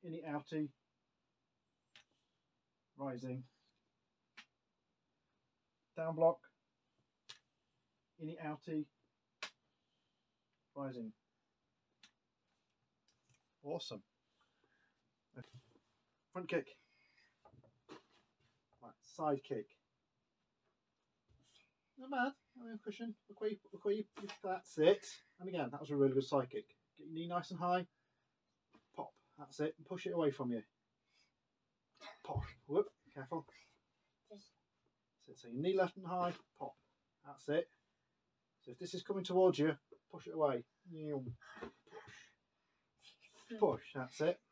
innie, outie, rising, down block, innie, outie, rising. Awesome. Front kick. Right, side kick. Not bad. I mean, cushion. Look where you, that's it. And again, that was a really good side kick. Get your knee nice and high. Pop. That's it. And push it away from you. Pop. Whoop. Careful. That's it. So your knee left and high. Pop. That's it. So if this is coming towards you, push it away. Push. Push. That's it.